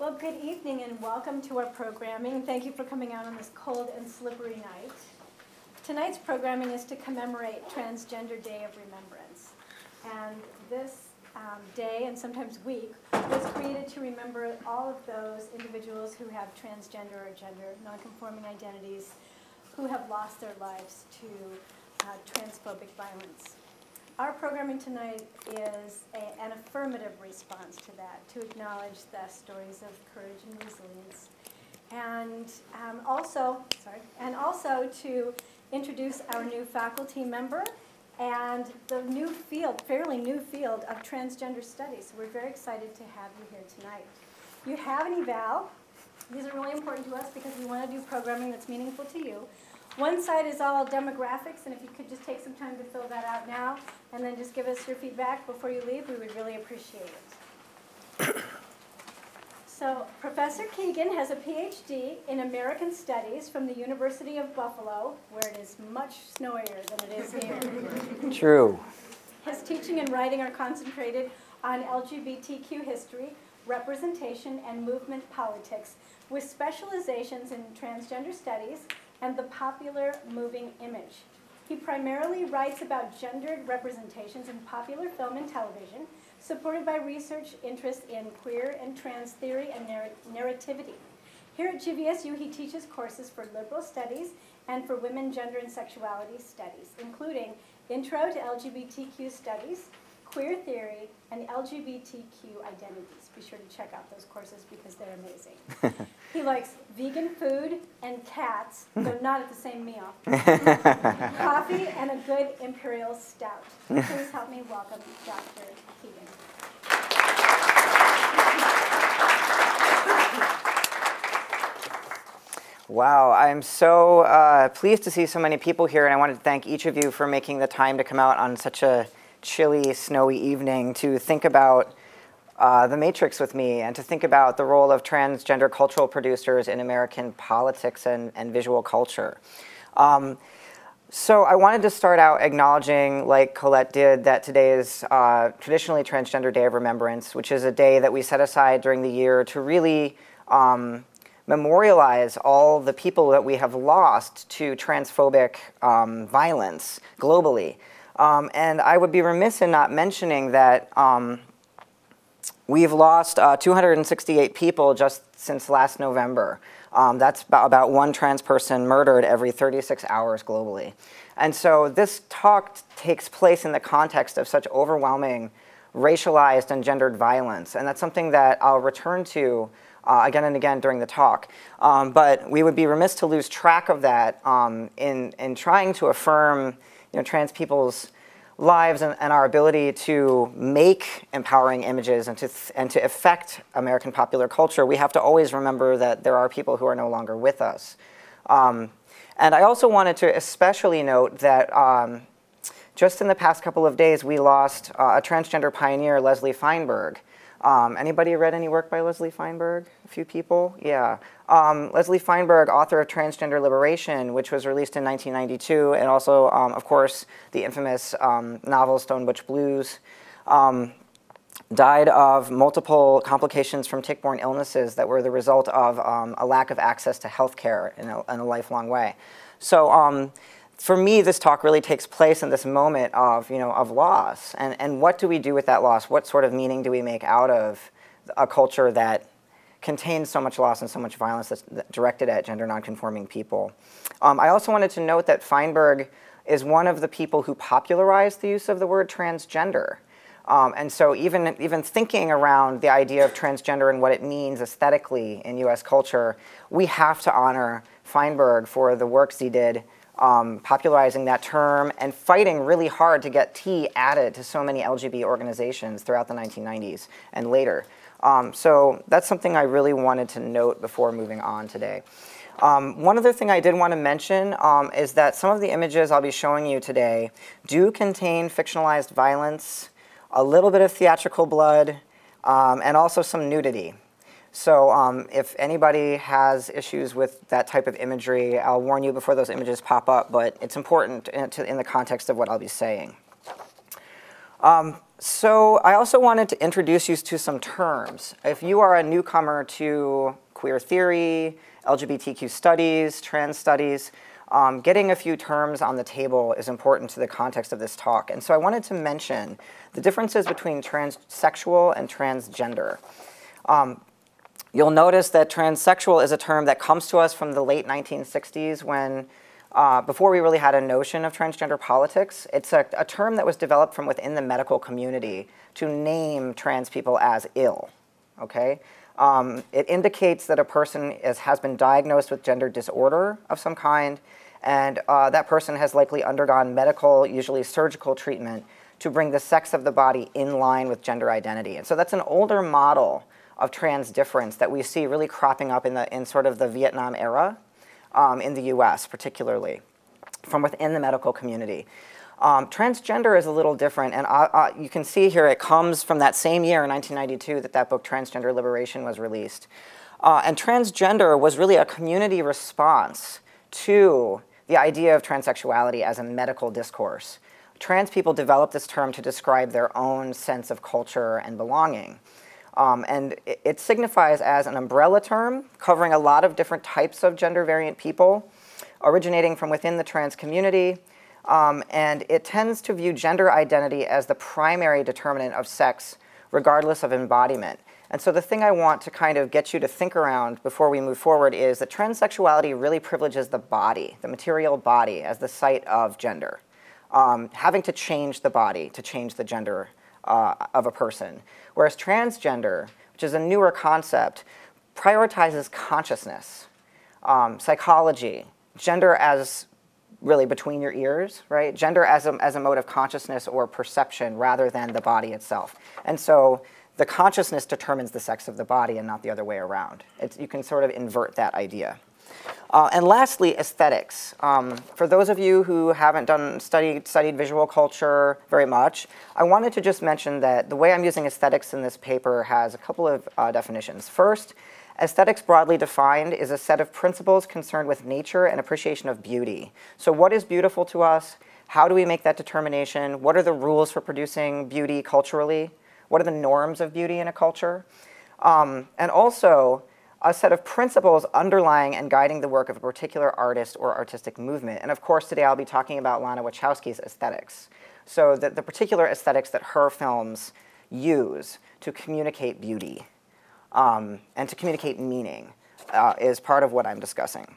Well, good evening and welcome to our programming. Thank you for coming out on this cold and slippery night. Tonight's programming is to commemorate Transgender Day of Remembrance. And this day, and sometimes week, was created to remember all of those individuals who have transgender or gender nonconforming identities who have lost their lives to transphobic violence. Our programming tonight is an affirmative response to that, to acknowledge the stories of courage and resilience, and also to introduce our new faculty member and the new field, fairly new field of transgender studies. So we're very excited to have you here tonight. You have an eval. These are really important to us because we want to do programming that's meaningful to you. One side is all demographics, and if you could just take some time to fill that out now, and then just give us your feedback before you leave, we would really appreciate it. So Professor Keegan has a PhD in American Studies from the University of Buffalo, where it is much snowier than it is here. True. His teaching and writing are concentrated on LGBTQ history, representation, and movement politics, with specializations in transgender studies and the popular moving image. He primarily writes about gendered representations in popular film and television, supported by research interests in queer and trans theory and narrativity. Here at GVSU, he teaches courses for liberal studies and for women, gender, and sexuality studies, including Intro to LGBTQ Studies, Queer Theory, and LGBTQ Identities. Be sure to check out those courses because they're amazing. He likes vegan food and cats, though not at the same meal. Coffee and a good imperial stout. Please help me welcome Dr. Keegan. Wow, I'm so pleased to see so many people here, and I wanted to thank each of you for making the time to come out on such a chilly, snowy evening to think about the Matrix with me and to think about the role of transgender cultural producers in American politics and visual culture. So I wanted to start out acknowledging, like Colette did, that today is traditionally Transgender Day of Remembrance, which is a day that we set aside during the year to really memorialize all the people that we have lost to transphobic violence globally. And I would be remiss in not mentioning that we've lost 268 people just since last November. That's about one trans person murdered every 36 hours globally. And so this talk takes place in the context of such overwhelming racialized and gendered violence. And that's something that I'll return to again and again during the talk. But we would be remiss to lose track of that in trying to affirm trans people's lives and our ability to make empowering images and to affect American popular culture. We have to always remember that there are people who are no longer with us. And I also wanted to especially note that just in the past couple of days, we lost a transgender pioneer, Leslie Feinberg. Anybody read any work by Leslie Feinberg? A few people? Yeah. Leslie Feinberg, author of Transgender Liberation, which was released in 1992, and also, of course, the infamous novel Stone Butch Blues, died of multiple complications from tick-borne illnesses that were the result of a lack of access to health care in a lifelong way. So for me, this talk really takes place in this moment of loss. And what do we do with that loss? What sort of meaning do we make out of a culture that contains so much loss and so much violence that's directed at gender nonconforming people? I also wanted to note that Feinberg is one of the people who popularized the use of the word transgender. And so even thinking around the idea of transgender and what it means aesthetically in US culture, we have to honor Feinberg for the works he did popularizing that term and fighting really hard to get T added to so many LGBT organizations throughout the 1990s and later. So that's something I really wanted to note before moving on today. One other thing I did want to mention is that some of the images I'll be showing you today do contain fictionalized violence, a little bit of theatrical blood, and also some nudity. So if anybody has issues with that type of imagery, I'll warn you before those images pop up, but it's important in the context of what I'll be saying. So I also wanted to introduce you to some terms. If you are a newcomer to queer theory, LGBTQ studies, trans studies, getting a few terms on the table is important to the context of this talk. And so I wanted to mention the differences between transsexual and transgender. You'll notice that transsexual is a term that comes to us from the late 1960s when, before we really had a notion of transgender politics. It's a term that was developed from within the medical community to name trans people as ill, okay? It indicates that a person has been diagnosed with gender disorder of some kind, and that person has likely undergone medical, usually surgical treatment to bring the sex of the body in line with gender identity. And so that's an older model of trans difference that we see really cropping up in sort of the Vietnam era in the US particularly, from within the medical community. Transgender is a little different, and you can see here it comes from that same year, 1992, that book Transgender Liberation was released. And transgender was really a community response to the idea of transsexuality as a medical discourse. Trans people developed this term to describe their own sense of culture and belonging. And it signifies as an umbrella term covering a lot of different types of gender variant people, originating from within the trans community. And it tends to view gender identity as the primary determinant of sex, regardless of embodiment. And so the thing I want to kind of get you to think around before we move forward is that transsexuality really privileges the body, the material body, as the site of gender. Having to change the body to change the gender of a person. Whereas transgender, which is a newer concept, prioritizes consciousness, psychology, gender as really between your ears, right? Gender as a mode of consciousness or perception rather than the body itself. And so the consciousness determines the sex of the body and not the other way around. You can sort of invert that idea. And lastly, aesthetics. For those of you who haven't studied visual culture very much, I wanted to just mention that the way I'm using aesthetics in this paper has a couple of definitions. First, aesthetics broadly defined is a set of principles concerned with nature and appreciation of beauty. So what is beautiful to us? How do we make that determination? What are the rules for producing beauty culturally? What are the norms of beauty in a culture? And also, a set of principles underlying and guiding the work of a particular artist or artistic movement. And of course, today I'll be talking about Lana Wachowski's aesthetics. So the particular aesthetics that her films use to communicate beauty and to communicate meaning is part of what I'm discussing.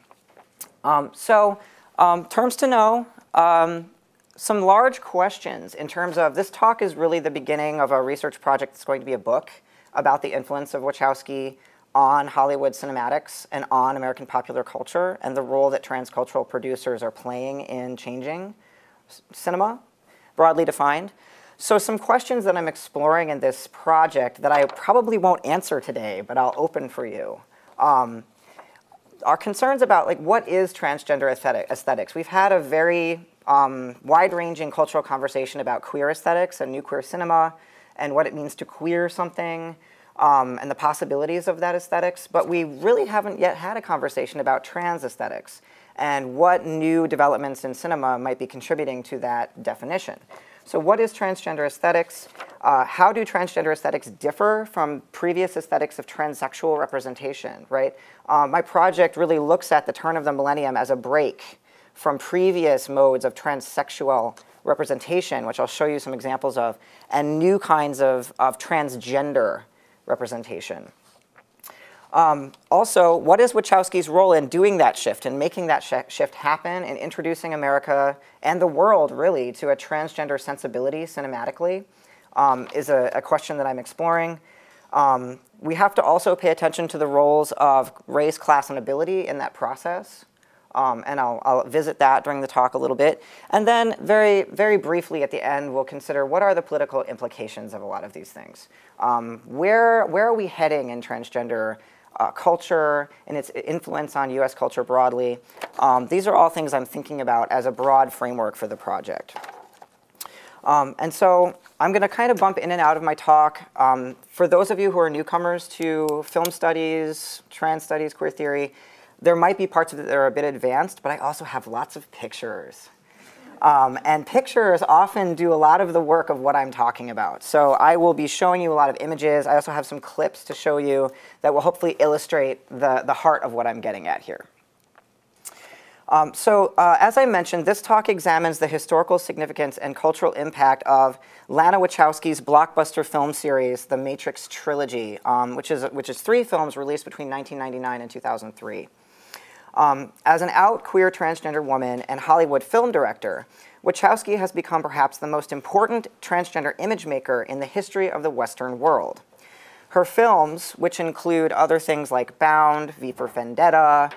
Terms to know, some large questions in terms of, this talk is really the beginning of a research project that's going to be a book about the influence of Wachowski on Hollywood cinematics and on American popular culture and the role that transcultural producers are playing in changing cinema, broadly defined. So some questions that I'm exploring in this project that I probably won't answer today, but I'll open for you, are concerns about, like, what is transgender aesthetics? We've had a very wide-ranging cultural conversation about queer aesthetics and new queer cinema and what it means to queer something, and the possibilities of that aesthetics, but we really haven't yet had a conversation about trans aesthetics and what new developments in cinema might be contributing to that definition. So what is transgender aesthetics? How do transgender aesthetics differ from previous aesthetics of transsexual representation, right? My project really looks at the turn of the millennium as a break from previous modes of transsexual representation, which I'll show you some examples of, and new kinds of transgender representation. Also, what is Wachowski's role in doing that shift and making that shift happen and introducing America and the world, really, to a transgender sensibility cinematically is a question that I'm exploring. We have to also pay attention to the roles of race, class, and ability in that process. And I'll visit that during the talk a little bit. And then very, very briefly at the end, we'll consider what are the political implications of a lot of these things. Where are we heading in transgender culture and its influence on US culture broadly? These are all things I'm thinking about as a broad framework for the project. And so I'm going to kind of bump in and out of my talk. For those of you who are newcomers to film studies, trans studies, queer theory, there might be parts of it that are a bit advanced, but I also have lots of pictures. And pictures often do a lot of the work of what I'm talking about. So I will be showing you a lot of images. I also have some clips to show you that will hopefully illustrate the heart of what I'm getting at here. As I mentioned, this talk examines the historical significance and cultural impact of Lana Wachowski's blockbuster film series, the Matrix Trilogy, which is 3 films released between 1999 and 2003. As an out queer transgender woman and Hollywood film director, Wachowski has become perhaps the most important transgender image maker in the history of the Western world. Her films, which include other things like Bound, V for Vendetta,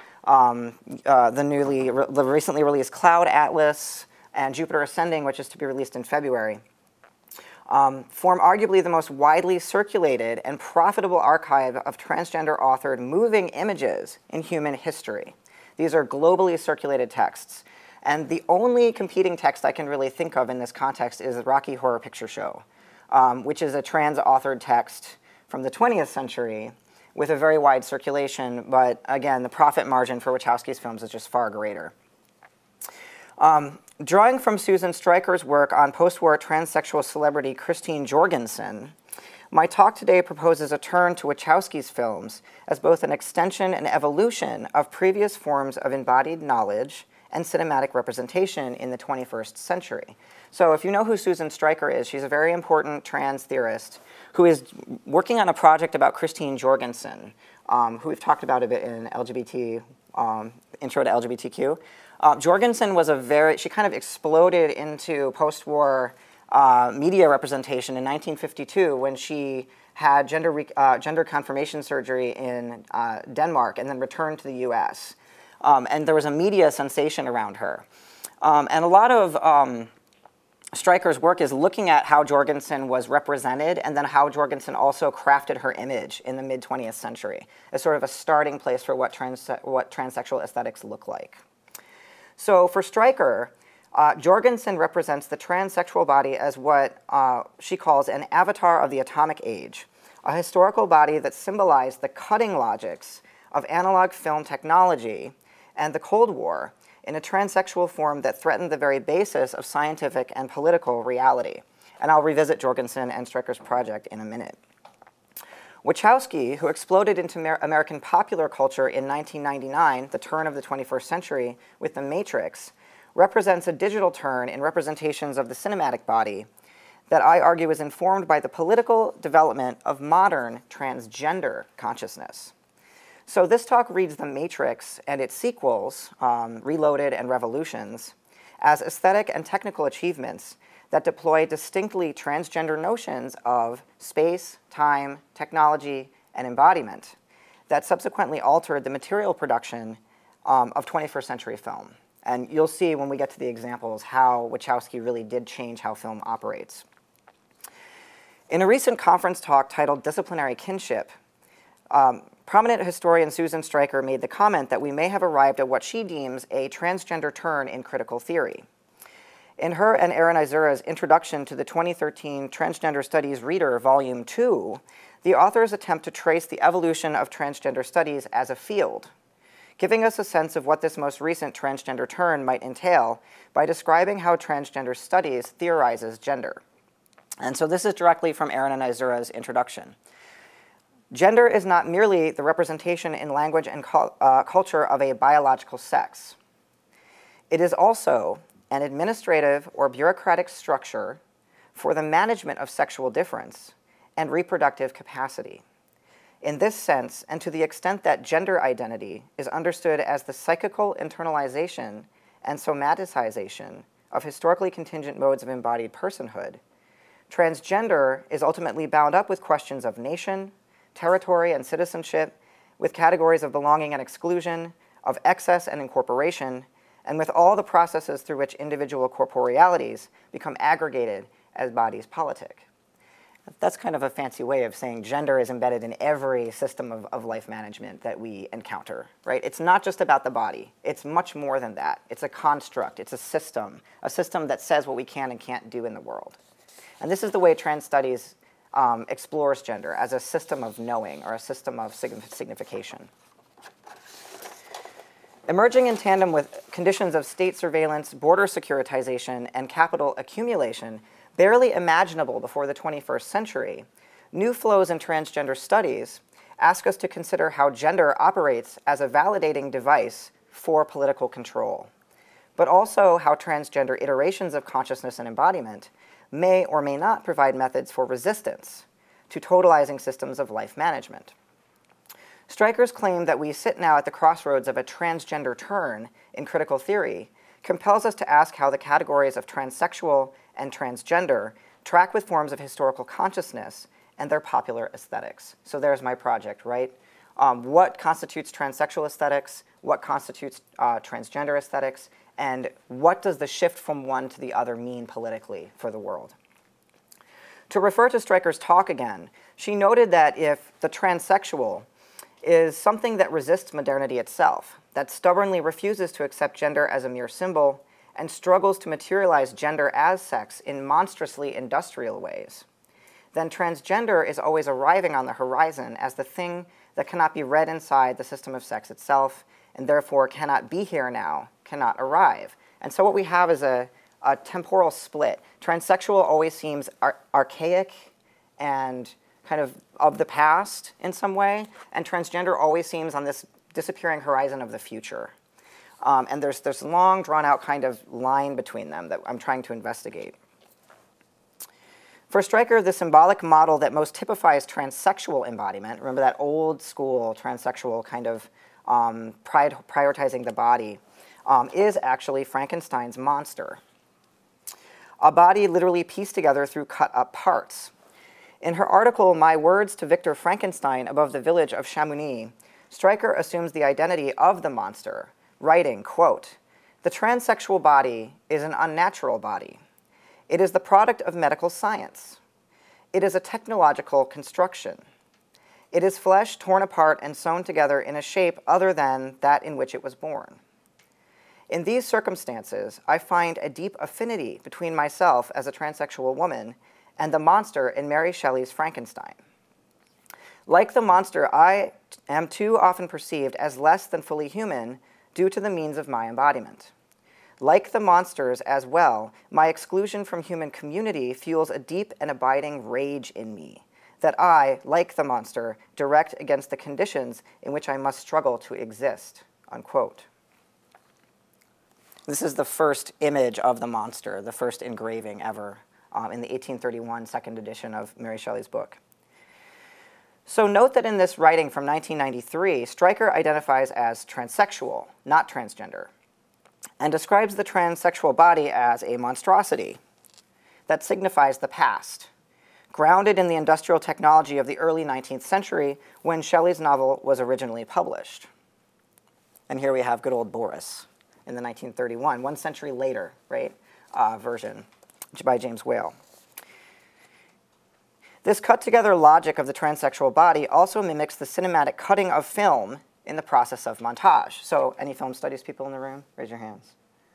the recently released Cloud Atlas, and Jupiter Ascending, which is to be released in February, form arguably the most widely circulated and profitable archive of transgender-authored moving images in human history. These are globally circulated texts. And the only competing text I can really think of in this context is Rocky Horror Picture Show, which is a trans-authored text from the 20th century with a very wide circulation, but again, the profit margin for Wachowski's films is just far greater. Drawing from Susan Stryker's work on post-war transsexual celebrity Christine Jorgensen, my talk today proposes a turn to Wachowski's films as both an extension and evolution of previous forms of embodied knowledge and cinematic representation in the 21st century. So if you know who Susan Stryker is, she's a very important trans theorist who is working on a project about Christine Jorgensen, who we've talked about a bit in LGBT, Intro to LGBTQ. Jorgensen was she kind of exploded into post-war media representation in 1952 when she had gender confirmation surgery in Denmark and then returned to the US. And there was a media sensation around her. And a lot of Stryker's work is looking at how Jorgensen was represented and then how Jorgensen also crafted her image in the mid-20th century as sort of a starting place for what transsexual aesthetics look like. So for Stryker, Jorgensen represents the transsexual body as what she calls an avatar of the atomic age, a historical body that symbolized the cutting logics of analog film technology and the Cold War in a transsexual form that threatened the very basis of scientific and political reality. And I'll revisit Jorgensen and Stryker's project in a minute. Wachowski, who exploded into American popular culture in 1999, the turn of the 21st century, with The Matrix, represents a digital turn in representations of the cinematic body that I argue is informed by the political development of modern transgender consciousness. So this talk reads The Matrix and its sequels, Reloaded and Revolutions, as aesthetic and technical achievements that deploy distinctly transgender notions of space, time, technology, and embodiment that subsequently altered the material production of 21st century film. And you'll see when we get to the examples how Wachowski really did change how film operates. In a recent conference talk titled Disciplinary Kinship, prominent historian Susan Stryker made the comment that we may have arrived at what she deems a transgender turn in critical theory. In her and Aaron Izura's introduction to the 2013 Transgender Studies Reader, Volume 2, the authors attempt to trace the evolution of transgender studies as a field, giving us a sense of what this most recent transgender turn might entail by describing how transgender studies theorizes gender. And so this is directly from Aaron and Izura's introduction. Gender is not merely the representation in language and culture of a biological sex. It is also an administrative or bureaucratic structure for the management of sexual difference and reproductive capacity. In this sense, and to the extent that gender identity is understood as the psychical internalization and somaticization of historically contingent modes of embodied personhood, transgender is ultimately bound up with questions of nation, territory, and citizenship, with categories of belonging and exclusion, of excess and incorporation, and with all the processes through which individual corporealities become aggregated as bodies politic. That's kind of a fancy way of saying gender is embedded in every system of life management that we encounter, right? It's not just about the body. It's much more than that. It's a construct. It's a system that says what we can and can't do in the world. And this is the way trans studies explores gender, as a system of knowing or a system of signification. Emerging in tandem with conditions of state surveillance, border securitization, and capital accumulation barely imaginable before the 21st century, new flows in transgender studies ask us to consider how gender operates as a validating device for political control, but also how transgender iterations of consciousness and embodiment may or may not provide methods for resistance to totalizing systems of life management. Stryker's claim that we sit now at the crossroads of a transgender turn in critical theory compels us to ask how the categories of transsexual and transgender track with forms of historical consciousness and their popular aesthetics. So there's my project, right? What constitutes transsexual aesthetics? What constitutes transgender aesthetics? And what does the shift from one to the other mean politically for the world? To refer to Stryker's talk again, she noted that if the transsexual is something that resists modernity itself, that stubbornly refuses to accept gender as a mere symbol, and struggles to materialize gender as sex in monstrously industrial ways, then transgender is always arriving on the horizon as the thing that cannot be read inside the system of sex itself, and therefore cannot be here now, cannot arrive. And so what we have is a temporal split. Transsexual always seems archaic and kind of the past in some way, and transgender always seems on this disappearing horizon of the future. And there's this long, drawn-out kind of line between them that I'm trying to investigate. For Stryker, the symbolic model that most typifies transsexual embodiment, remember that old school transsexual kind of prioritizing the body, is actually Frankenstein's monster. A body literally pieced together through cut-up parts. In her article, My Words to Victor Frankenstein Above the Village of Chamonix, Stryker assumes the identity of the monster, writing, quote, "The transsexual body is an unnatural body. It is the product of medical science. It is a technological construction. It is flesh torn apart and sewn together in a shape other than that in which it was born. In these circumstances, I find a deep affinity between myself as a transsexual woman and the monster in Mary Shelley's Frankenstein. Like the monster, I am too often perceived as less than fully human due to the means of my embodiment. Like the monsters as well, my exclusion from human community fuels a deep and abiding rage in me that I, like the monster, direct against the conditions in which I must struggle to exist," unquote. This is the first image of the monster, the first engraving ever in the 1831 second edition of Mary Shelley's book. So note that in this writing from 1993, Stryker identifies as transsexual, not transgender, and describes the transsexual body as a monstrosity that signifies the past, grounded in the industrial technology of the early 19th century when Shelley's novel was originally published. And here we have good old Boris in the 1931, 1 century later, right, version by James Whale. This cut-together logic of the transsexual body also mimics the cinematic cutting of film in the process of montage. So any film studies people in the room? Raise your hands.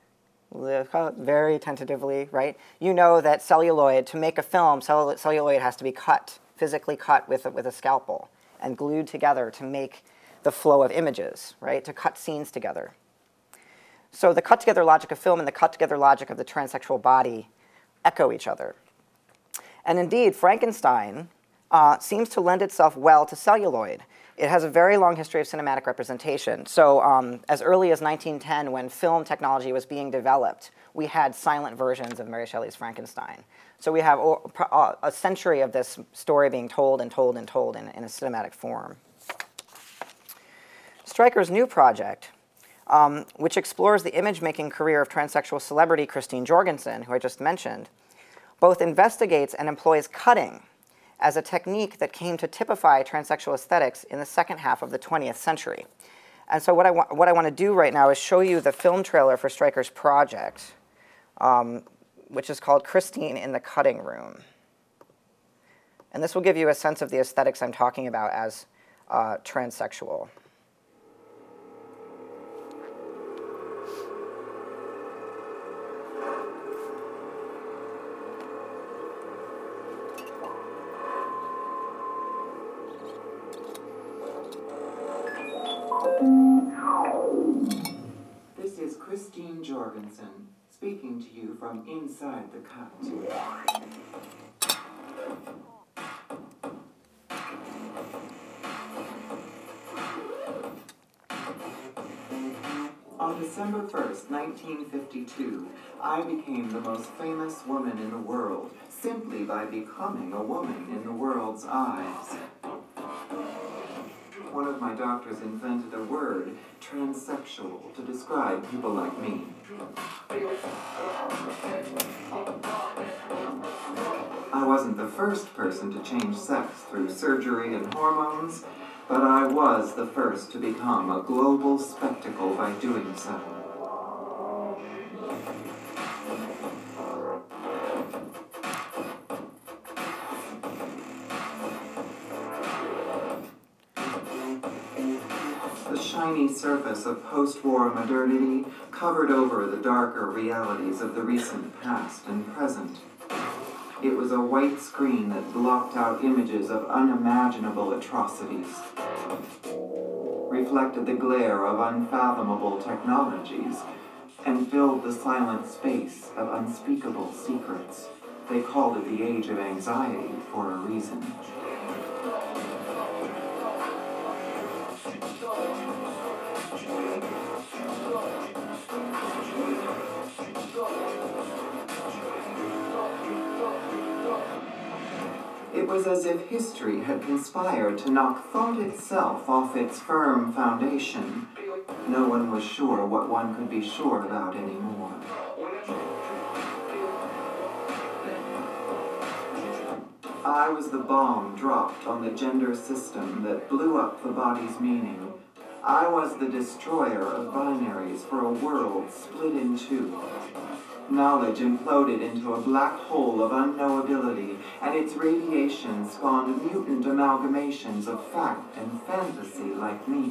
Very tentatively, right? You know that celluloid, to make a film, celluloid has to be cut, physically cut with a scalpel and glued together to make the flow of images, right? To cut scenes together. So the cut-together logic of film and the cut-together logic of the transsexual body echo each other. And indeed, Frankenstein seems to lend itself well to celluloid. It has a very long history of cinematic representation. So as early as 1910, when film technology was being developed, we had silent versions of Mary Shelley's Frankenstein. So we have a century of this story being told and told and told in a cinematic form. Stryker's new project, which explores the image-making career of transsexual celebrity Christine Jorgensen, who I just mentioned, both investigates and employs cutting as a technique that came to typify transsexual aesthetics in the second half of the 20th century. And so what I want to do right now is show you the film trailer for Stryker's project, which is called Christine in the Cutting Room. And this will give you a sense of the aesthetics I'm talking about as transsexual. Christine Jorgensen, speaking to you from inside the cut. On December 1st, 1952, I became the most famous woman in the world, simply by becoming a woman in the world's eyes. One of my doctors invented a word, transsexual, to describe people like me. I wasn't the first person to change sex through surgery and hormones, but I was the first to become a global spectacle by doing so. The shiny surface of post-war modernity covered over the darker realities of the recent past and present. It was a white screen that blocked out images of unimaginable atrocities, reflected the glare of unfathomable technologies, and filled the silent space of unspeakable secrets. They called it the Age of Anxiety for a reason. It was as if history had conspired to knock thought itself off its firm foundation. No one was sure what one could be sure about anymore. I was the bomb dropped on the gender system that blew up the body's meaning. I was the destroyer of binaries for a world split in two. Knowledge imploded into a black hole of unknowability, and its radiation spawned mutant amalgamations of fact and fantasy like me.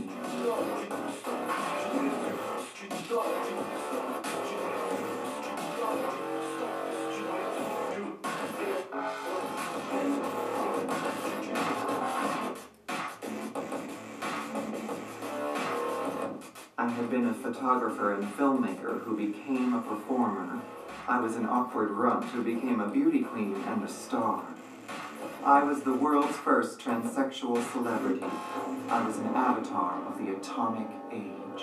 I had been a photographer and filmmaker who became a performer. I was an awkward runt who became a beauty queen and a star. I was the world's first transsexual celebrity. I was an avatar of the atomic age.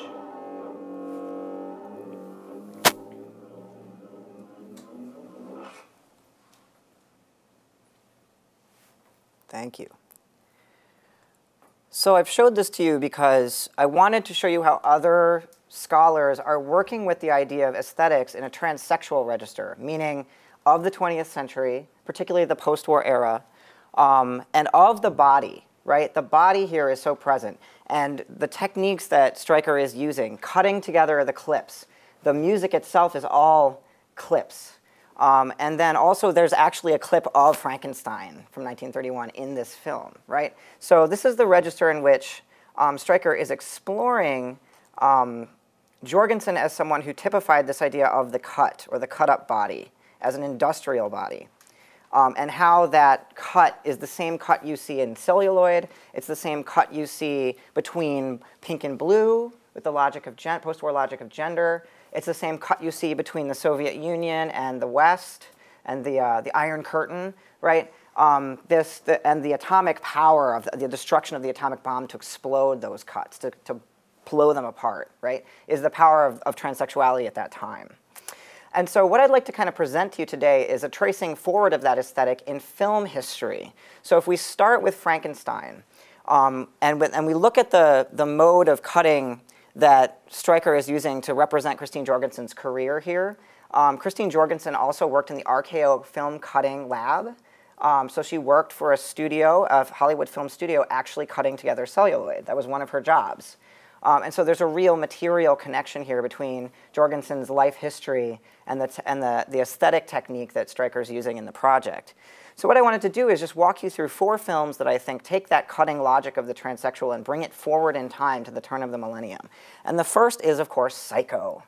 Thank you. So I've showed this to you because I wanted to show you how other scholars are working with the idea of aesthetics in a transsexual register, meaning of the 20th century, particularly the post-war era, and of the body, right? The body here is so present. And the techniques that Stryker is using, cutting together the clips, the music itself is all clips. And then also there's actually a clip of Frankenstein from 1931 in this film, right? So this is the register in which Stryker is exploring Jorgensen as someone who typified this idea of the cut or the cut-up body as an industrial body. And how that cut is the same cut you see in celluloid. It's the same cut you see between pink and blue with the logic of post-war logic of gender. It's the same cut you see between the Soviet Union and the West and the Iron Curtain, right? And the atomic power of the destruction of the atomic bomb to explode those cuts, to blow them apart, right, is the power of transsexuality at that time. And so what I'd like to kind of present to you today is a tracing forward of that aesthetic in film history. So if we start with Frankenstein, and we look at the mode of cutting that Stryker is using to represent Christine Jorgensen's career here. Christine Jorgensen also worked in the RKO film cutting lab. So she worked for a studio, a Hollywood film studio, actually cutting together celluloid. That was one of her jobs. And so there's a real material connection here between Jorgensen's life history and the aesthetic technique that Stryker's using in the project. So what I wanted to do is just walk you through 4 films that I think take that cutting logic of the transsexual and bring it forward in time to the turn of the millennium. And the first is, of course, Psycho.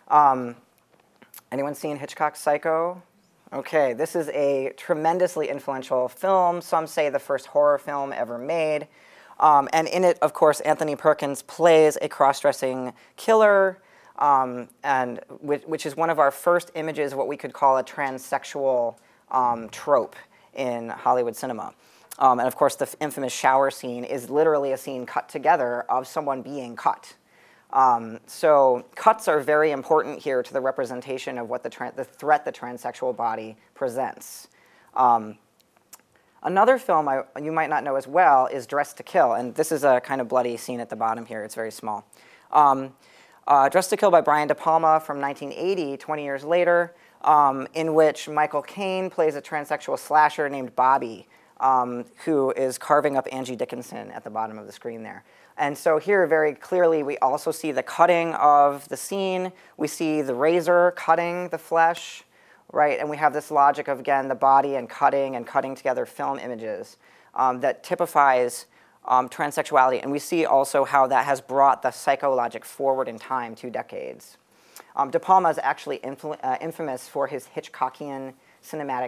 Anyone seen Hitchcock's Psycho? Okay, this is a tremendously influential film. Some say the first horror film ever made. And in it, of course, Anthony Perkins plays a cross-dressing killer and which is one of our first images of what we could call a transsexual trope in Hollywood cinema. And of course, the infamous shower scene is literally a scene cut together of someone being cut. So cuts are very important here to the representation of what the threat the transsexual body presents. Another film you might not know as well is Dressed to Kill, and this is a kind of bloody scene at the bottom here. It's very small. Dressed to Kill by Brian De Palma from 1980, 20 years later, in which Michael Caine plays a transsexual slasher named Bobby, who is carving up Angie Dickinson at the bottom of the screen there. And so here, very clearly, we also see the cutting of the scene. We see the razor cutting the flesh, right? And we have this logic of, again, the body and cutting together film images that typifies transsexuality. And we see also how that has brought the psychologic forward in time 2 decades. De Palma is actually infamous for his Hitchcockian cinematic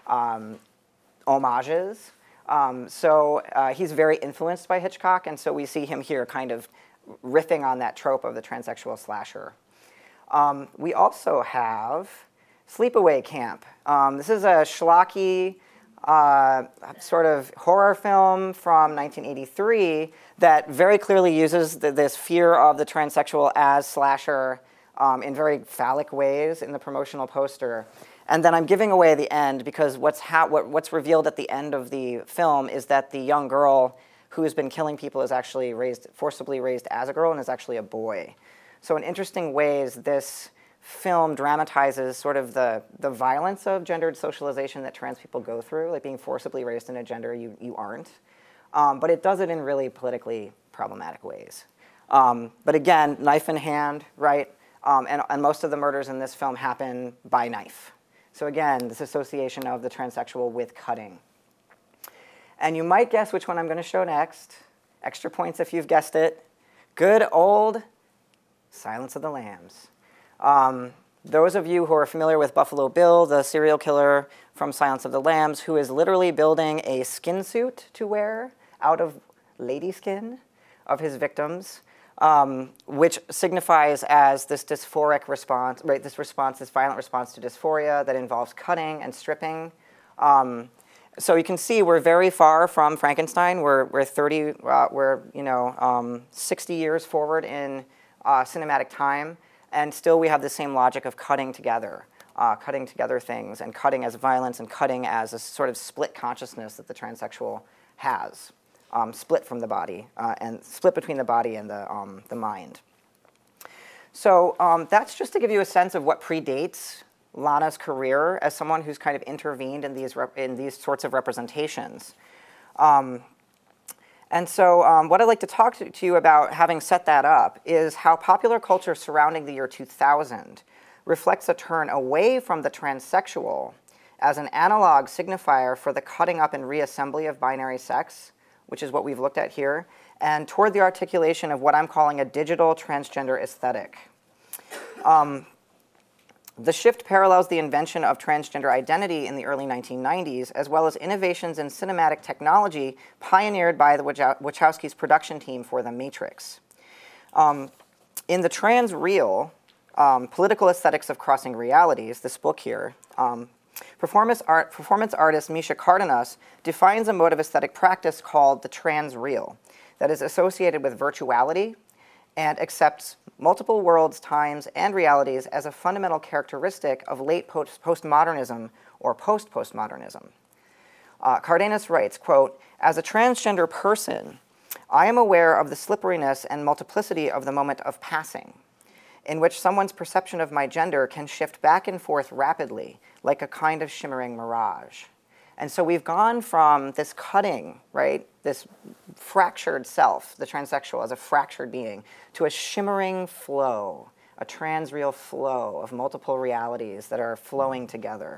homages. He's very influenced by Hitchcock, and so we see him here kind of riffing on that trope of the transsexual slasher. We also have Sleepaway Camp. This is a schlocky sort of horror film from 1983 that very clearly uses this fear of the transsexual as slasher in very phallic ways in the promotional poster. And then I'm giving away the end because what's revealed at the end of the film is that the young girl who has been killing people is actually forcibly raised as a girl and is actually a boy. So in interesting ways, this film dramatizes sort of the violence of gendered socialization that trans people go through, like being forcibly raised in a gender you aren't. But it does it in really politically problematic ways. But again, knife in hand, right? And most of the murders in this film happen by knife. So again, this association of the transsexual with cutting. And you might guess which one I'm going to show next. Extra points if you've guessed it. Good old Silence of the Lambs. Those of you who are familiar with Buffalo Bill, the serial killer from Silence of the Lambs, who is literally building a skin suit to wear out of lady skin of his victims, which signifies as this dysphoric response, right? This violent response to dysphoria that involves cutting and stripping. So you can see we're very far from Frankenstein. We're 60 years forward in cinematic time, and still we have the same logic of cutting together things, and cutting as violence, and cutting as a sort of split consciousness that the transsexual has. Split from the body, and split between the body and the mind. So that's just to give you a sense of what predates Lana's career as someone who's kind of intervened in these sorts of representations. And so what I'd like to talk to you about, having set that up, is how popular culture surrounding the year 2000 reflects a turn away from the transsexual as an analog signifier for the cutting up and reassembly of binary sex, which is what we've looked at here, and toward the articulation of what I'm calling a digital transgender aesthetic. The shift parallels the invention of transgender identity in the early 1990s, as well as innovations in cinematic technology pioneered by the Wachowskis' production team for The Matrix. In the Trans Real, Political Aesthetics of Crossing Realities, this book here, performance artist Misha Cardenas defines a mode of aesthetic practice called the Trans Real that is associated with virtuality and accepts multiple worlds, times, and realities as a fundamental characteristic of late postmodernism or post-postmodernism. Cardenas writes, quote, "As a transgender person, I am aware of the slipperiness and multiplicity of the moment of passing, in which someone's perception of my gender can shift back and forth rapidly, like a kind of shimmering mirage." And so we've gone from this cutting, right, this fractured self, the transsexual as a fractured being, to a shimmering flow, a transreal flow of multiple realities that are flowing together.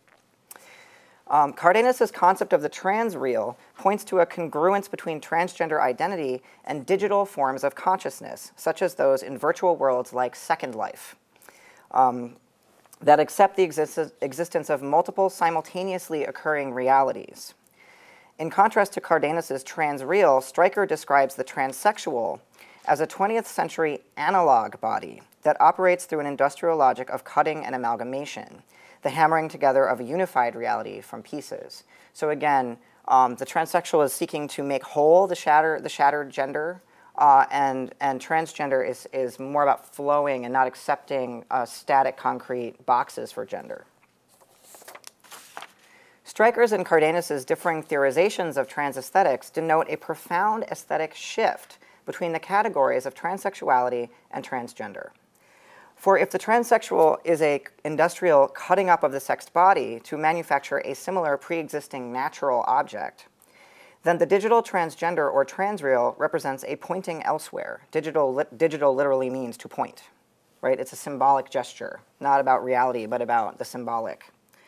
Cardenas' concept of the transreal points to a congruence between transgender identity and digital forms of consciousness, such as those in virtual worlds like Second Life, that accept the existence of multiple simultaneously occurring realities. In contrast to Cardenas' transreal, Stryker describes the transsexual as a 20th century analog body that operates through an industrial logic of cutting and amalgamation, the hammering together of a unified reality from pieces. So again, the transsexual is seeking to make whole the shattered gender, and transgender is more about flowing and not accepting static, concrete boxes for gender. Stryker's and Cardenas's differing theorizations of trans aesthetics denote a profound aesthetic shift between the categories of transsexuality and transgender. For if the transsexual is an industrial cutting up of the sexed body to manufacture a similar pre-existing natural object, then the digital transgender or transreal represents a pointing elsewhere. Digital literally means to point, right? It's a symbolic gesture, not about reality, but about the symbolic,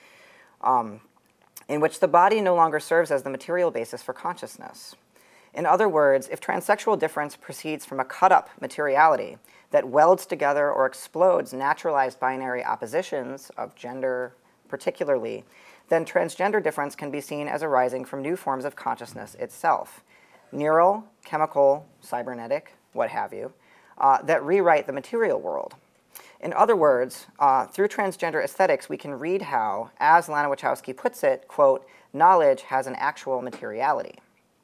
in which the body no longer serves as the material basis for consciousness. In other words, if transsexual difference proceeds from a cut-up materiality that welds together or explodes naturalized binary oppositions of gender particularly, then transgender difference can be seen as arising from new forms of consciousness itself, neural, chemical, cybernetic, what have you, that rewrite the material world. In other words, through transgender aesthetics, we can read how, as Lana Wachowski puts it, quote, knowledge has an actual materiality.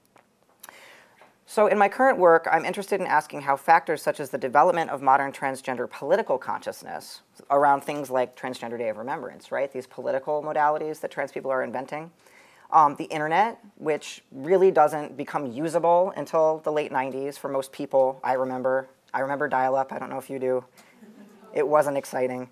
So in my current work, I'm interested in asking how factors such as the development of modern transgender political consciousness around things like Transgender Day of Remembrance, right? These political modalities that trans people are inventing. The internet, which really doesn't become usable until the late 90s for most people. I remember dial-up, I don't know if you do. It wasn't exciting.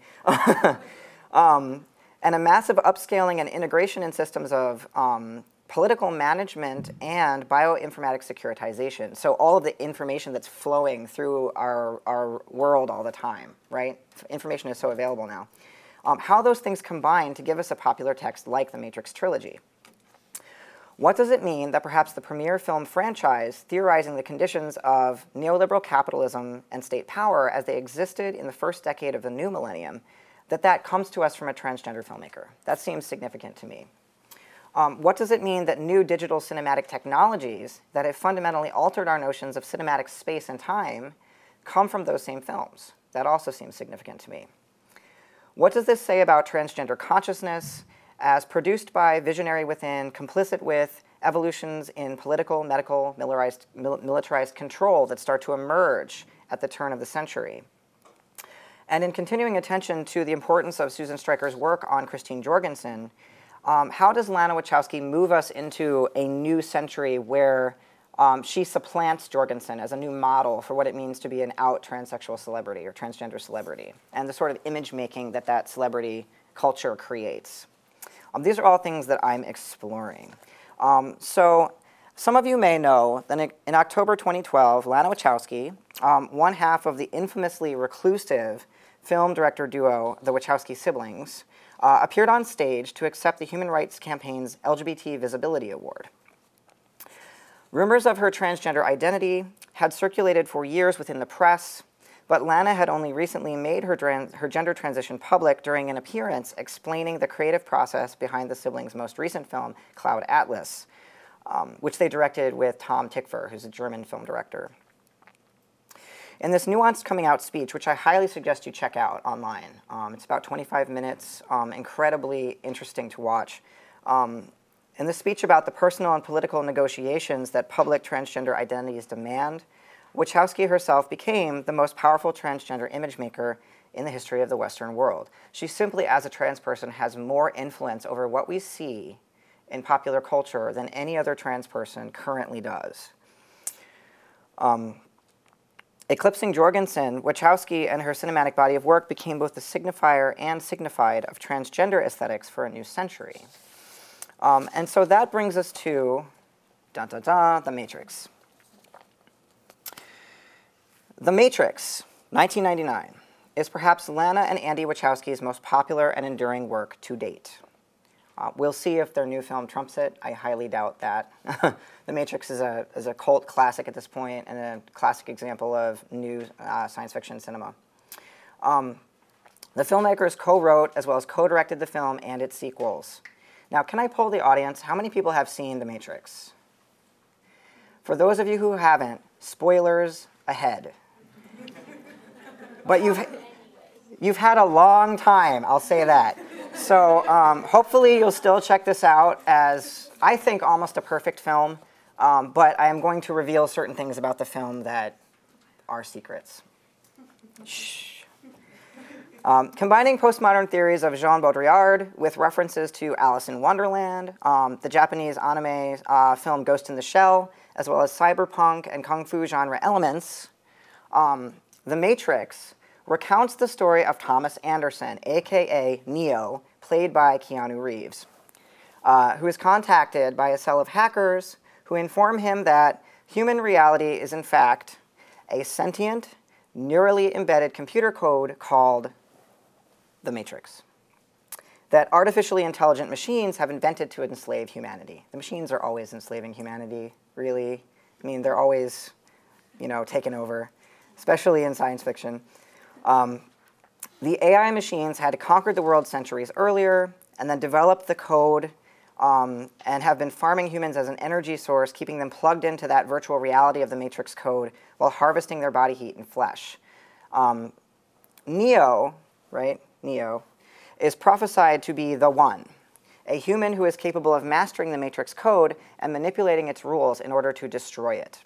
And a massive upscaling and integration in systems of political management and bioinformatics securitization. So all of the information that's flowing through our world all the time, right? Information is so available now. How those things combine to give us a popular text like the Matrix Trilogy. What does it mean that perhaps the premier film franchise theorizing the conditions of neoliberal capitalism and state power as they existed in the first decade of the new millennium, that comes to us from a transgender filmmaker? That seems significant to me. What does it mean that new digital cinematic technologies that have fundamentally altered our notions of cinematic space and time come from those same films? That also seems significant to me. What does this say about transgender consciousness as produced by Visionary Within, complicit with evolutions in political, medical, militarized control that start to emerge at the turn of the century? And in continuing attention to the importance of Susan Stryker's work on Christine Jorgensen, how does Lana Wachowski move us into a new century where she supplants Jorgensen as a new model for what it means to be an out transsexual celebrity or transgender celebrity, and the sort of image making that celebrity culture creates? These are all things that I'm exploring. So some of you may know that in October 2012, Lana Wachowski, one half of the infamously reclusive film director duo, the Wachowski siblings, appeared on stage to accept the Human Rights Campaign's LGBT Visibility Award. Rumors of her transgender identity had circulated for years within the press, but Lana had only recently made her gender transition public during an appearance explaining the creative process behind the siblings' most recent film, Cloud Atlas, which they directed with Tom Tykwer, who's a German film director. In this nuanced coming out speech, which I highly suggest you check out online, it's about 25 minutes, incredibly interesting to watch. In the speech about the personal and political negotiations that public transgender identities demand, Wachowski herself became the most powerful transgender image maker in the history of the Western world. She simply, as a trans person, has more influence over what we see in popular culture than any other trans person currently does. Eclipsing Jorgensen, Wachowski and her cinematic body of work became both the signifier and signified of transgender aesthetics for a new century. And so that brings us to, The Matrix. The Matrix, 1999, is perhaps Lana and Andy Wachowski's most popular and enduring work to date. We'll see if their new film trumps it. I highly doubt that. The Matrix is a cult classic at this point and a classic example of new science fiction cinema. The filmmakers co-wrote as well as co-directed the film and its sequels. Now, can I poll the audience? How many people have seen The Matrix? For those of you who haven't, spoilers ahead. But You've had a long time, I'll say that. So hopefully you'll still check this out as, I think, almost a perfect film. But I am going to reveal certain things about the film that are secrets. Shh. Combining postmodern theories of Jean Baudrillard with references to Alice in Wonderland, the Japanese anime film Ghost in the Shell, as well as cyberpunk and kung fu genre elements, The Matrix recounts the story of Thomas Anderson, aka Neo, played by Keanu Reeves, who is contacted by a cell of hackers who inform him that human reality is in fact a sentient, neurally embedded computer code called the Matrix, that artificially intelligent machines have invented to enslave humanity. The machines are always enslaving humanity, really. I mean, they're always, taken over, especially in science fiction. The AI machines had conquered the world centuries earlier and then developed the code and have been farming humans as an energy source, keeping them plugged into that virtual reality of the Matrix code while harvesting their body heat and flesh. Neo, right? Neo, is prophesied to be the one, a human who is capable of mastering the Matrix code and manipulating its rules in order to destroy it.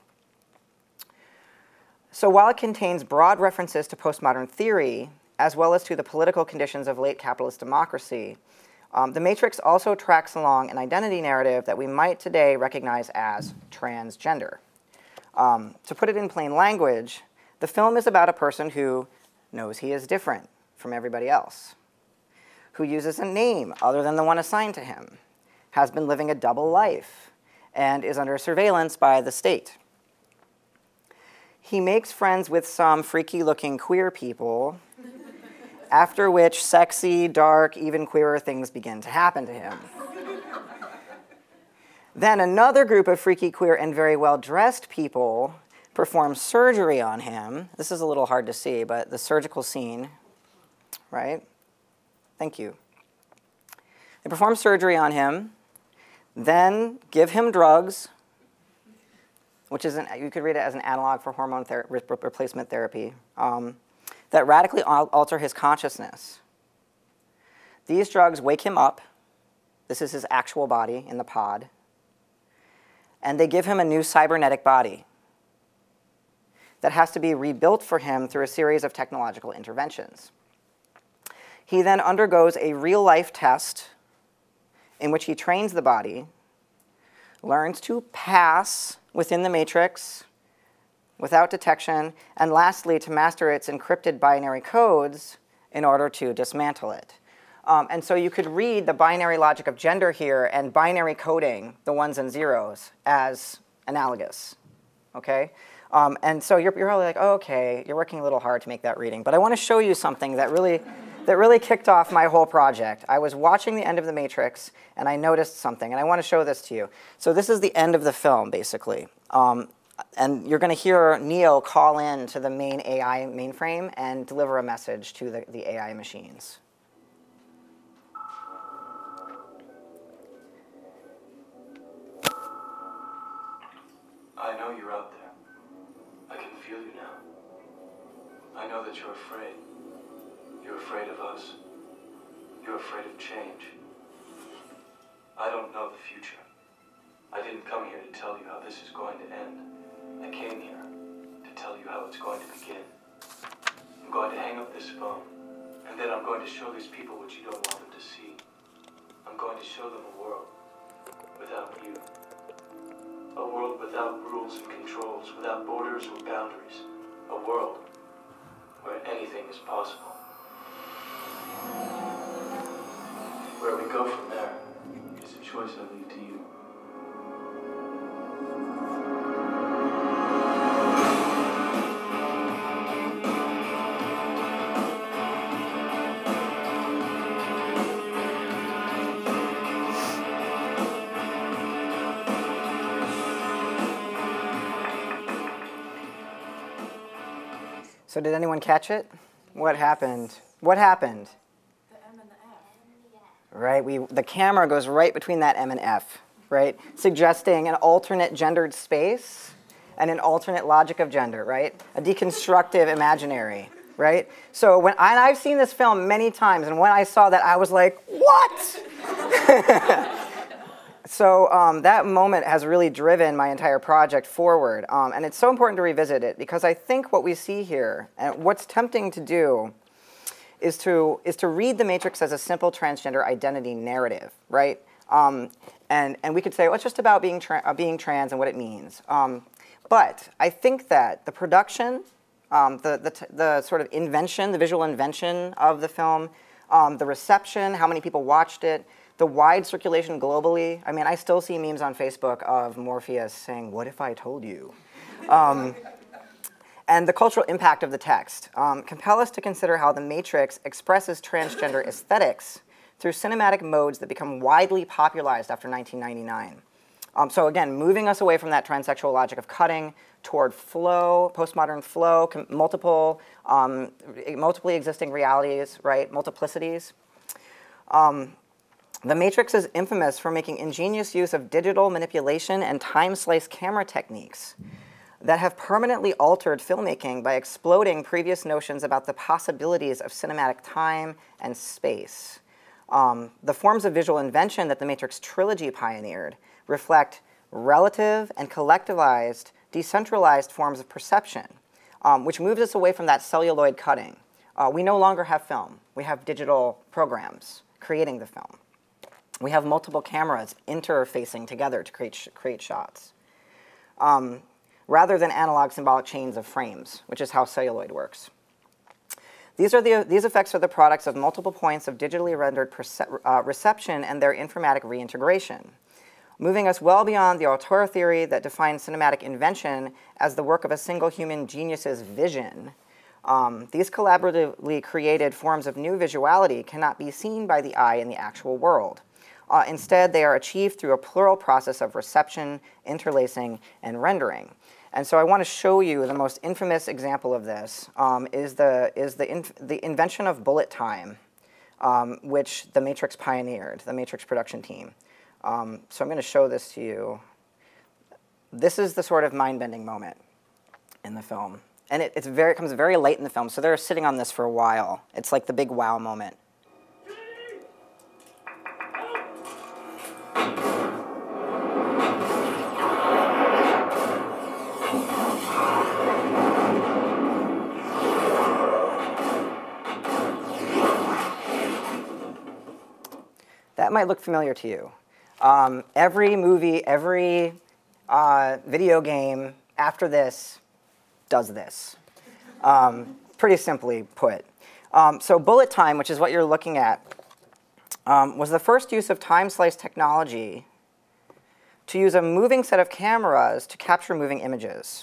So while it contains broad references to postmodern theory, as well as to the political conditions of late capitalist democracy, the Matrix also tracks along an identity narrative that we might today recognize as transgender. To put it in plain language, the film is about a person who knows he is different from everybody else, who uses a name other than the one assigned to him, has been living a double life, and is under surveillance by the state. He makes friends with some freaky-looking queer people, after which sexy, dark, even queerer things begin to happen to him. Then another group of freaky, queer, and very well-dressed people perform surgery on him. This is a little hard to see, but the surgical scene, right? Thank you. They perform surgery on him, then give him drugs, which is, you could read it as an analog for hormone replacement therapy, that radically alter his consciousness. These drugs wake him up. This is his actual body in the pod. And they give him a new cybernetic body that has to be rebuilt for him through a series of technological interventions. He then undergoes a real-life test in which he trains the body, learns to pass within the Matrix without detection, and lastly, to master its encrypted binary codes in order to dismantle it. And so you could read the binary logic of gender here and binary coding, the ones and zeros, as analogous, okay? And so you're probably like, oh, okay, you're working a little hard to make that reading. But I want to show you something that really kicked off my whole project. I was watching the end of The Matrix, and I noticed something, and I want to show this to you. So this is the end of the film, basically. And you're going to hear Neo call in to the main AI mainframe and deliver a message to the AI machines. I know you're out there. I can feel you now. I know that you're afraid. You're afraid of us. You're afraid of change. I don't know the future. I didn't come here to tell you how this is going to end. I came here to tell you how it's going to begin. I'm going to hang up this phone, and then I'm going to show these people what you don't want them to see. I'm going to show them a world without you. A world without rules and controls, without borders or boundaries. A world where anything is possible. Where we go from there is a choice I leave to you. So did anyone catch it? What happened? What happened? The M and the F. Right, the camera goes right between that M and F, right? Suggesting an alternate gendered space and an alternate logic of gender, right? A deconstructive imaginary, right? So and I've seen this film many times, and when I saw that, I was like, what? So that moment has really driven my entire project forward, and it's so important to revisit it because I think what we see here, and what's tempting to do, is to read The Matrix as a simple transgender identity narrative, right? And we could say, well, it's just about being trans and what it means. But I think that the production, the sort of invention, the visual invention of the film, the reception, how many people watched it, the wide circulation globally. I mean, I still see memes on Facebook of Morpheus saying, "What if I told you?" And the cultural impact of the text compel us to consider how The Matrix expresses transgender aesthetics through cinematic modes that become widely popularized after 1999. So again, moving us away from that transsexual logic of cutting toward flow, postmodern flow, multiply existing realities, right, multiplicities. The Matrix is infamous for making ingenious use of digital manipulation and time-slice camera techniques that have permanently altered filmmaking by exploding previous notions about the possibilities of cinematic time and space. The forms of visual invention that the Matrix Trilogy pioneered reflect relative and collectivized, decentralized forms of perception, which moves us away from that celluloid cutting. We no longer have film. We have digital programs creating the film. We have multiple cameras interfacing together to create shots, rather than analog symbolic chains of frames, which is how celluloid works. These effects are the products of multiple points of digitally rendered reception and their informatic reintegration, moving us well beyond the auteur theory that defines cinematic invention as the work of a single human genius's vision. These collaboratively created forms of new visuality cannot be seen by the eye in the actual world. Instead, they are achieved through a plural process of reception, interlacing, and rendering. And so I want to show you the most infamous example of this is the invention of bullet time, which the Matrix pioneered, the Matrix production team. So I'm going to show this to you. This is the sort of mind-bending moment in the film. And it comes very late in the film, so they're sitting on this for a while. It's like the big wow moment. That might look familiar to you. Every movie, every video game after this does this, pretty simply put. So bullet time, which is what you're looking at, was the first use of time-slice technology to use a moving set of cameras to capture moving images.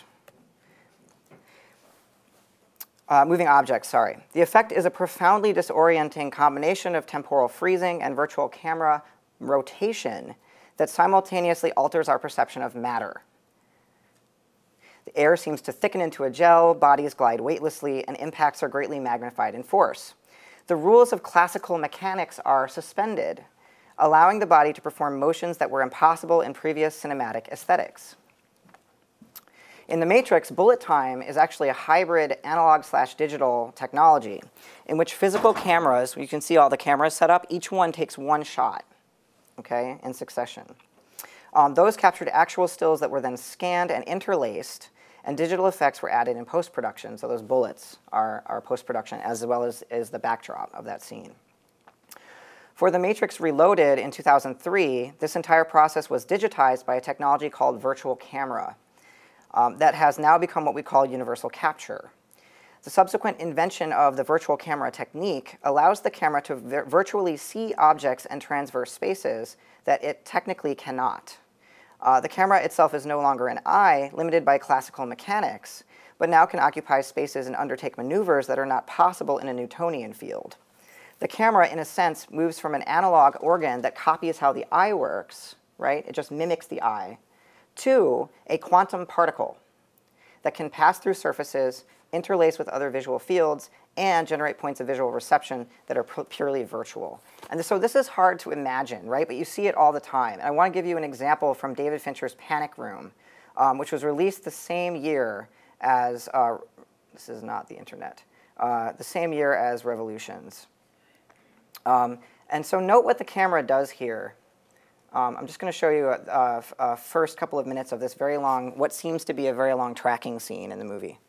Moving objects, sorry. The effect is a profoundly disorienting combination of temporal freezing and virtual camera rotation that simultaneously alters our perception of matter. The air seems to thicken into a gel, bodies glide weightlessly, and impacts are greatly magnified in force. The rules of classical mechanics are suspended, allowing the body to perform motions that were impossible in previous cinematic aesthetics. In The Matrix, bullet time is actually a hybrid analog/digital technology in which physical cameras, you can see all the cameras set up, each one takes one shot, okay, in succession. Those captured actual stills that were then scanned and interlaced, and digital effects were added in post-production, so those bullets are post-production as well as the backdrop of that scene. For The Matrix Reloaded in 2003, this entire process was digitized by a technology called virtual camera. That has now become what we call universal capture. The subsequent invention of the virtual camera technique allows the camera to virtually see objects and transverse spaces that it technically cannot. The camera itself is no longer an eye limited by classical mechanics, but now can occupy spaces and undertake maneuvers that are not possible in a Newtonian field. The camera, in a sense, moves from an analog organ that copies how the eye works, right? It just mimics the eye, to a quantum particle that can pass through surfaces, interlace with other visual fields, and generate points of visual reception that are purely virtual. And so this is hard to imagine, right? But you see it all the time. And I want to give you an example from David Fincher's Panic Room, which was released the same year as, this is not the internet, the same year as Revolutions. And so note what the camera does here. I'm just going to show you a first couple of minutes of this very long, what seems to be a very long tracking scene in the movie.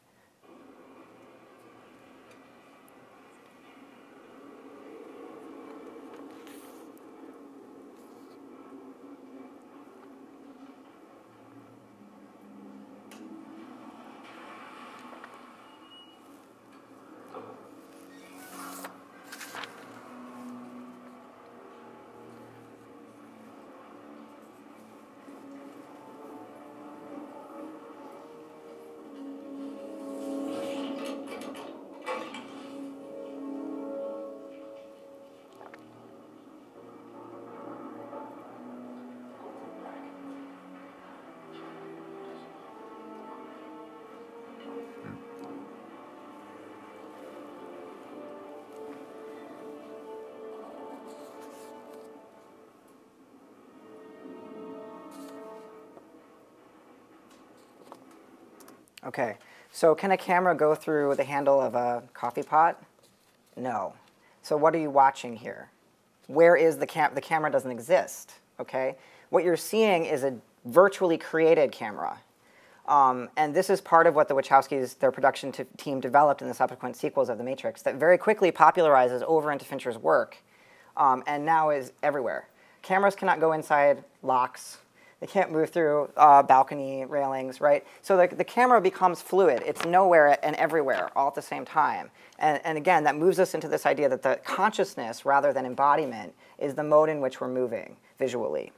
Okay, so can a camera go through the handle of a coffee pot? No. So what are you watching here? Where is the camera doesn't exist, okay? What you're seeing is a virtually created camera. And this is part of what the Wachowskis, their production team, developed in the subsequent sequels of The Matrix that very quickly popularizes over into Fincher's work and now is everywhere. Cameras cannot go inside locks. They can't move through balcony railings, right? So the camera becomes fluid. It's nowhere and everywhere all at the same time. And again, that moves us into this idea that the consciousness, rather than embodiment, is the mode in which we're moving visually.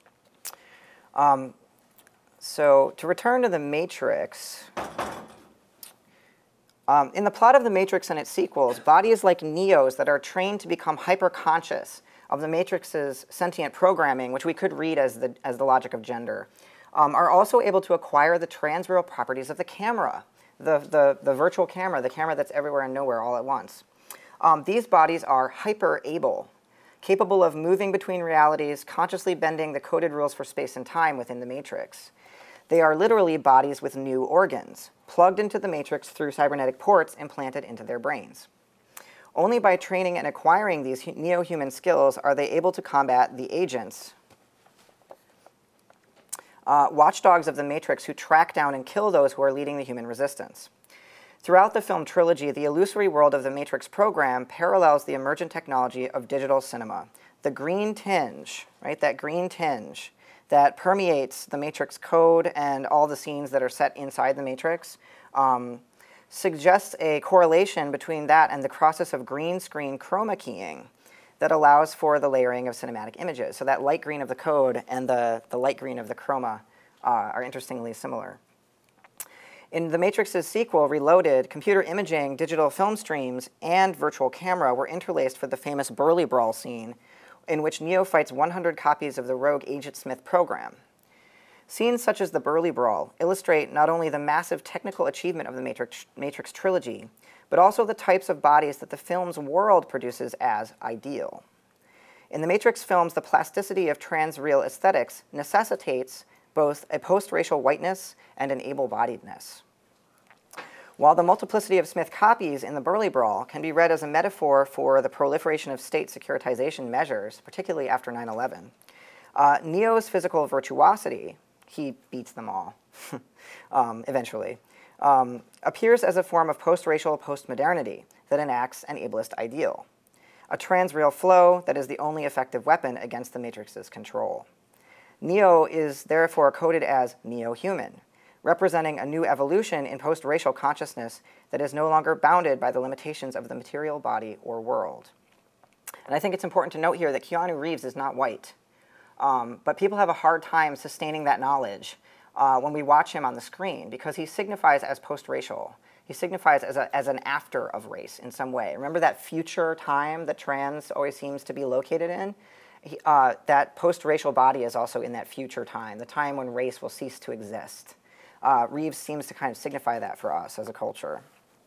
So to return to The Matrix, in the plot of The Matrix and its sequels, bodies like Neos that are trained to become hyper-conscious of the Matrix's sentient programming, which we could read as the logic of gender, are also able to acquire the transreal properties of the camera, the virtual camera, the camera that's everywhere and nowhere all at once. These bodies are hyper-able, capable of moving between realities, consciously bending the coded rules for space and time within the Matrix. They are literally bodies with new organs, plugged into the Matrix through cybernetic ports implanted into their brains. Only by training and acquiring these neo-human skills are they able to combat the agents, watchdogs of the Matrix who track down and kill those who are leading the human resistance. Throughout the film trilogy, the illusory world of the Matrix program parallels the emergent technology of digital cinema. The green tinge, right, that green tinge that permeates the Matrix code and all the scenes that are set inside the Matrix, suggests a correlation between that and the process of green screen chroma keying that allows for the layering of cinematic images. So that light green of the code and the light green of the chroma are interestingly similar. In The Matrix's sequel, Reloaded, computer imaging, digital film streams, and virtual camera were interlaced for the famous Burly Brawl scene in which Neo fights 100 copies of the rogue Agent Smith program. Scenes such as the Burly Brawl illustrate not only the massive technical achievement of the Matrix Trilogy, but also the types of bodies that the film's world produces as ideal. In the Matrix films, the plasticity of transreal aesthetics necessitates both a post-racial whiteness and an able-bodiedness. While the multiplicity of Smith copies in the Burly Brawl can be read as a metaphor for the proliferation of state securitization measures, particularly after 9/11, Neo's physical virtuosity, he beats them all, eventually, appears as a form of post-racial post-modernity that enacts an ableist ideal, a transreal flow that is the only effective weapon against the Matrix's control. Neo is therefore coded as neo-human, representing a new evolution in post-racial consciousness that is no longer bounded by the limitations of the material body or world. And I think it's important to note here that Keanu Reeves is not white. But people have a hard time sustaining that knowledge when we watch him on the screen because he signifies as post-racial. He signifies as an after of race in some way. Remember that future time that trans always seems to be located in? That post-racial body is also in that future time, the time when race will cease to exist. Reeves seems to kind of signify that for us as a culture.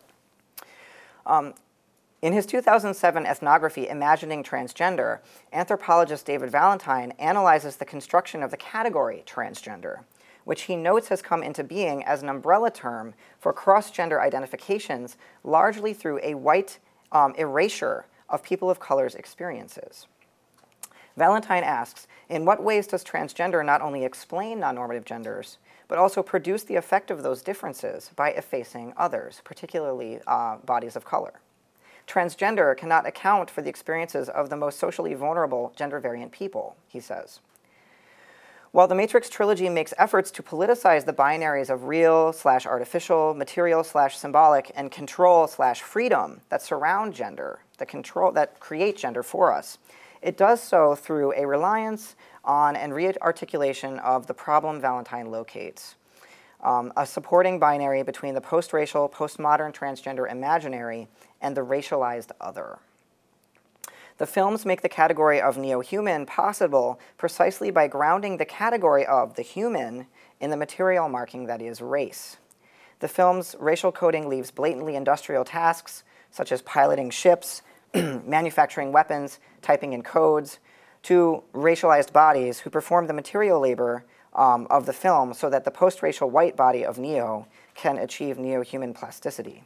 In his 2007 ethnography, Imagining Transgender, anthropologist David Valentine analyzes the construction of the category transgender which he notes has come into being as an umbrella term for cross-gender identifications, largely through a white erasure of people of color's experiences. Valentine asks, in what ways does transgender not only explain non-normative genders, but also produce the effect of those differences by effacing others, particularly bodies of color? Transgender cannot account for the experiences of the most socially vulnerable gender-variant people, he says. While the Matrix Trilogy makes efforts to politicize the binaries of real/artificial, material/symbolic, and control/freedom that surround gender, that create gender for us, it does so through a reliance on and re-articulation of the problem Valentine locates, a supporting binary between the post-racial, postmodern transgender imaginary and the racialized other. The films make the category of neo-human possible precisely by grounding the category of the human in the material marking that is race. The film's racial coding leaves blatantly industrial tasks, such as piloting ships, manufacturing weapons, typing in codes, to racialized bodies who perform the material labor of the film so that the post-racial white body of Neo can achieve neo-human plasticity.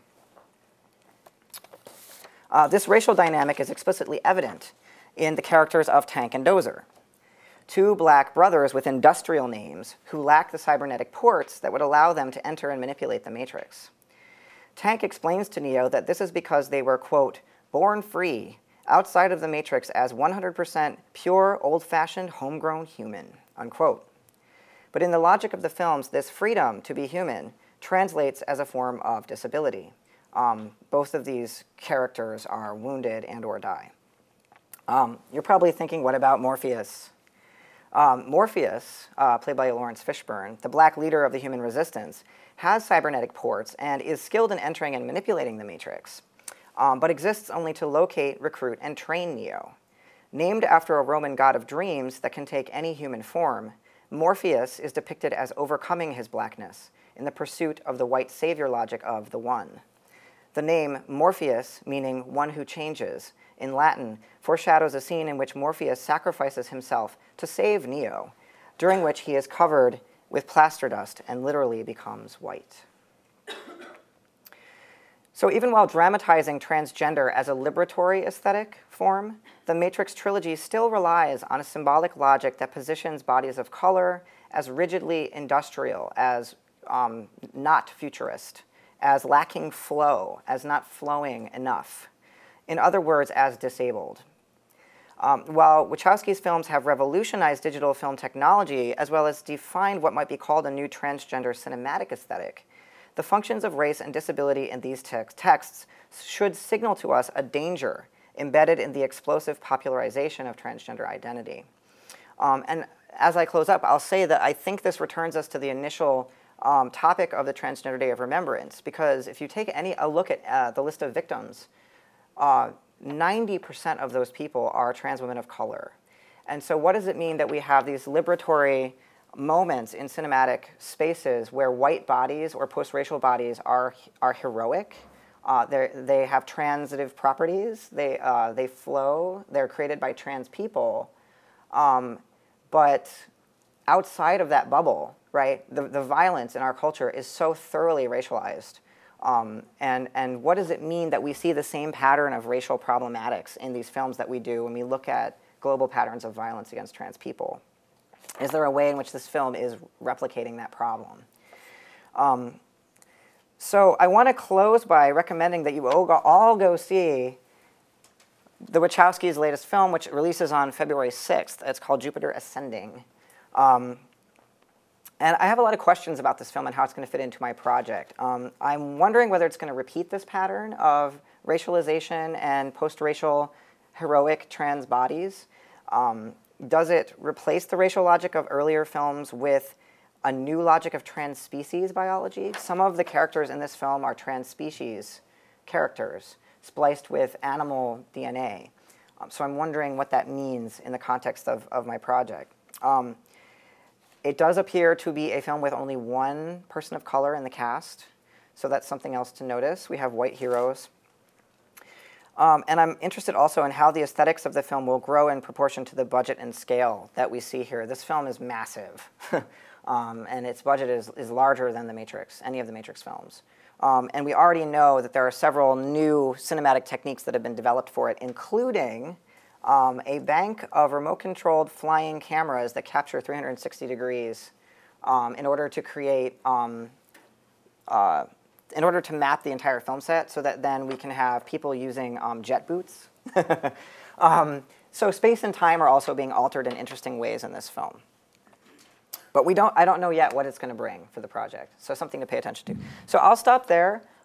This racial dynamic is explicitly evident in the characters of Tank and Dozer, two black brothers with industrial names who lack the cybernetic ports that would allow them to enter and manipulate the Matrix. Tank explains to Neo that this is because they were, quote, born free, outside of the Matrix as 100% pure, old-fashioned, homegrown human, unquote. But in the logic of the films, this freedom to be human translates as a form of disability. Both of these characters are wounded and or die. You're probably thinking, what about Morpheus? Morpheus, played by Lawrence Fishburne, the black leader of the human resistance, has cybernetic ports and is skilled in entering and manipulating the Matrix, but exists only to locate, recruit, and train Neo. Named after a Roman god of dreams that can take any human form, Morpheus is depicted as overcoming his blackness in the pursuit of the white savior logic of the One. The name Morpheus, meaning one who changes, in Latin, foreshadows a scene in which Morpheus sacrifices himself to save Neo, during which he is covered with plaster dust and literally becomes white. So even while dramatizing transgender as a liberatory aesthetic form, the Matrix Trilogy still relies on a symbolic logic that positions bodies of color as rigidly industrial, as not futurist, as lacking flow, as not flowing enough. In other words, as disabled. While Wachowski's films have revolutionized digital film technology, as well as defined what might be called a new transgender cinematic aesthetic, the functions of race and disability in these texts should signal to us a danger embedded in the explosive popularization of transgender identity. And as I close up, I'll say that I think this returns us to the initial topic of the Transgender Day of Remembrance, because if you take a look at the list of victims, 90% of those people are trans women of color. And so what does it mean that we have these liberatory moments in cinematic spaces where white bodies or post-racial bodies are heroic? They have transitive properties, they flow, they're created by trans people, but outside of that bubble, right, the violence in our culture is so thoroughly racialized. And what does it mean that we see the same pattern of racial problematics in these films that we do when we look at global patterns of violence against trans people? Is there a way in which this film is replicating that problem? So I want to close by recommending that you all go see the Wachowskis' latest film, which releases on February 6th. It's called Jupiter Ascending. And I have a lot of questions about this film and how it's going to fit into my project. I'm wondering whether it's going to repeat this pattern of racialization and post-racial heroic trans bodies. Does it replace the racial logic of earlier films with a new logic of trans species biology? Some of the characters in this film are trans species characters spliced with animal DNA. So I'm wondering what that means in the context of my project. It does appear to be a film with only one person of color in the cast, so that's something else to notice. We have white heroes. And I'm interested also in how the aesthetics of the film will grow in proportion to the budget and scale that we see here. This film is massive. and its budget is larger than the Matrix, any of the Matrix films. And we already know that there are several new cinematic techniques that have been developed for it, including a bank of remote-controlled flying cameras that capture 360 degrees in order to create, in order to map the entire film set so that then we can have people using jet boots. So space and time are also being altered in interesting ways in this film. But I don't know yet what it's going to bring for the project, so something to pay attention to. So I'll stop there.